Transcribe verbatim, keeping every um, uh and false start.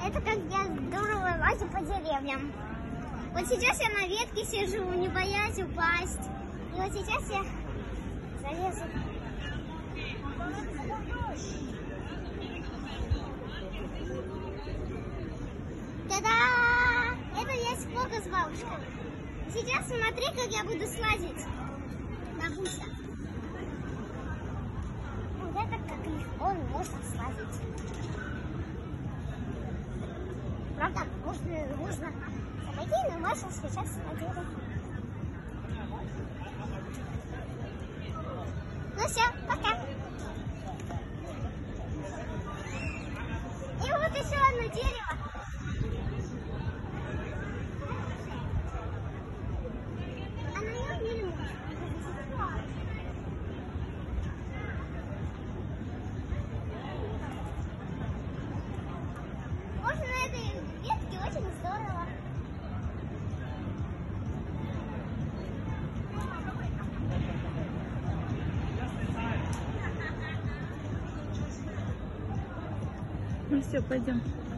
Это как я здорово лазю по деревьям. Вот сейчас я на ветке сижу, не боясь упасть. И вот сейчас я залезу. Та-да! Это есть фокус, бабушка. Сейчас смотри, как я буду слазить на бусе. Вот это как легко можно слазить. Правда, можно, нужно сапоги, но Маша сейчас надела. Ну все, пока. И вот еще одно дерево. А на нем не можно. Можно на этой ветке очень здорово. Ну все, пойдем.